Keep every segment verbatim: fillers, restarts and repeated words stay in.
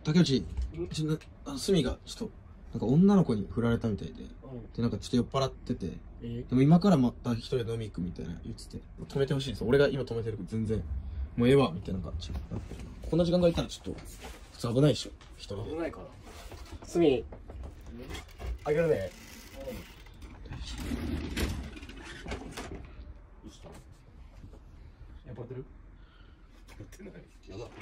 竹内、ちょっと、あの、すみが、ちょっと、なんか女の子に振られたみたいで、で、なんかちょっと酔っ払ってて、でも今からまた一人で飲み行くみたいな言ってて、止めてほしいんですよ。俺が今止めてるけど全然、もうええわ、みたいな感じになってる。こんな時間がいたらちょっと、普通危ないでしょ、一人で。 危ないから。すみ、あげるね。やっぱってる？やってない。やば。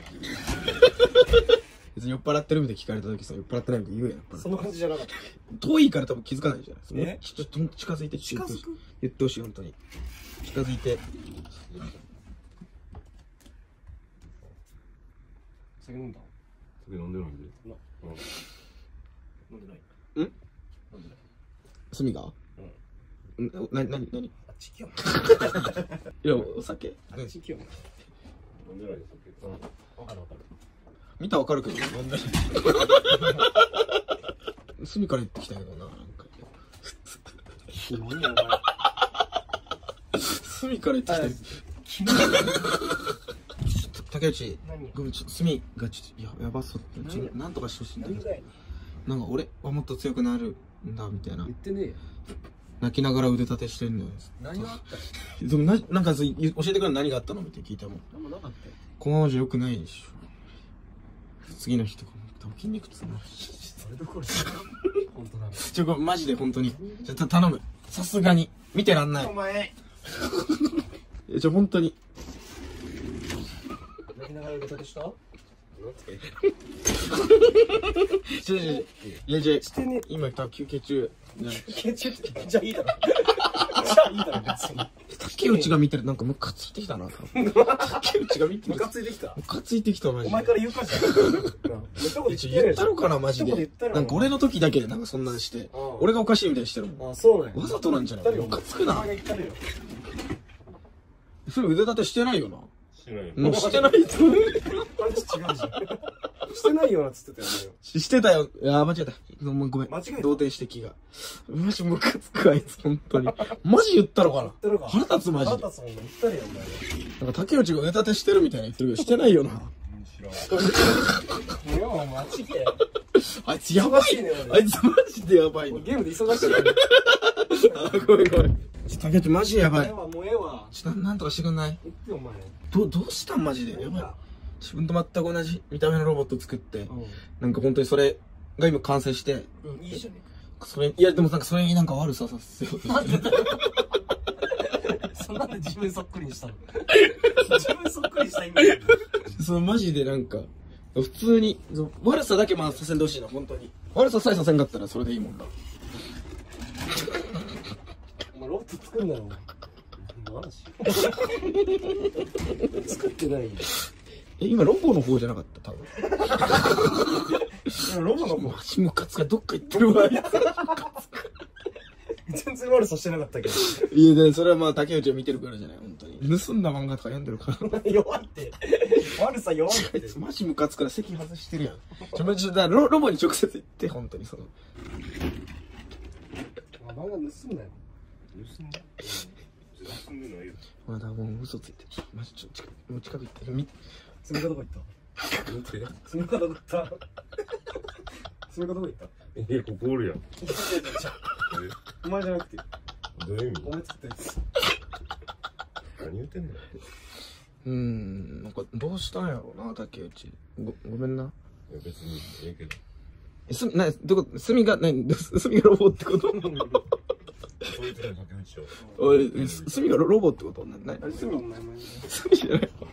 別に酔っ払ってるみたいに聞かれた時さ、酔っ払ってないみたいに言うやん。 そんな感じじゃなかった。 遠いから多分気づかないじゃないえですか。ちょっと近づいて近づく言ってほしい、本当に。近づいて。 酒飲んだ？ 酒飲んでないんで。 な、うん。飲んでない。 ん？ 飲んでない。 すみが？うん。ん、な、なに、なに？ あっち行けよ。 いや、お酒？ あっち行けよ。 飲んでないです酒。 うん。わかるわかる。 見たらわかるけど、飲んでない。すみから言ってきたけどな、なんか。 何やお前。 すみから言ってきた。竹内、ごめん、ちょっとすみがちょっと、いや、やばそう。ちょなんとかしてほしいんだけど。なんか俺はもっと強くなるんだ、みたいな。 言ってねえよ。 泣きながら腕立てしてんのよ。 何があったの？ でもな、なんかそう教えてくれる何があったのみたいな聞いたもん。 何もなかったよ。 このままじゃ良くないでしょ。次の日とかも多分筋肉痛になるし。 それどころじゃ本当だ。 ちょ、これマジで本当に。ちょ、た頼む。さすがに。見てらんない。 お前。 え、ちょ、本当に。 泣きながら腕立てした？ ちょ、ちょ、ちょ、いや、じゃしてね。 今多分休憩中。 休憩中ってじゃあいいだろ。じゃあいいだろ別に。 竹内が見てる、なんかムカついてきたな。竹内が見てる。 ムカついてきた。 ムカついてきた、マジで。 お前から言うかじゃん。 言ったのかな、マジで。なんか俺の時だけでなんかそんなんして。俺がおかしいみたいにしてるもん。 あ、そうね。 わざとなんじゃない？ムカつくな。それ腕立てしてないよな。 してない。 もうしてない。 話違うじゃん。してないよなっつってたよね。 してたよ。いや、間違えた。ごめん。ごめん。 間違えた。 同点指摘が。マジムカつく、あいつ、本当に。マジ言ったのかな？腹立つ、マジで。 腹立つもんね。言ったれよ、お前。 なんか竹内が腕立てしてるみたいな言ってるけど、してないよな。 知らん。 いや、マジで。 あいつやばい。あいつマジでやばい。 ゲームで忙しいよね。 あ、ごめんごめん。竹内マジやばい。 もうええわ。 ちょっとなんとかしてくんない？ 言ってよ、お前。 ど、どうしたんマジで。やばい。自分と全く同じ見た目のロボット作って、なんか本当にそれが今完成して、 いいじゃねえか。それ、いやでもなんかそれになんか悪ささせようとして。 そんなんで自分そっくりにしたの？自分そっくりした意味そのマジでなんか、普通に、悪さだけまあさせんでほしいな、本当に。悪ささえさせんかったらそれでいいもんだ。 お前ロボット作るんだろ、お前。作ってないよ。 え、今ロボの方じゃなかった多分。 ロボの方。 マジムカつかどっか行ってるわ。 全然悪さしてなかったけど。 いや、で、それはまあ竹内を見てるからじゃない、本当に。盗んだ漫画とか読んでるから。 弱いって。悪さ弱いって。 マジムカつから席外してるやん。ちょ、まじ、だロロボに直接行って、本当にその。 漫画盗んだよ。 盗んだ？盗んでないよ。 まだもう嘘ついてる。マジちょ、近く、もう近く行って。み、 爪かどこ行った？爪かどこ行った爪かどこ行った？ え、これボールやん。 お前じゃなくて。 どういう意味？ お前作ったやつ。 何言ってんの？ うーん、なんかどうしたんやろうな、竹内。ご、ごめんな。 いや別にええけど。 え、す、な、どこ、すみが、なに、すみがロボってこと？ そういう時の竹内を。 おい、すみがロボってこと？な、な、 あれ、すみの名前。 すみじゃないわ。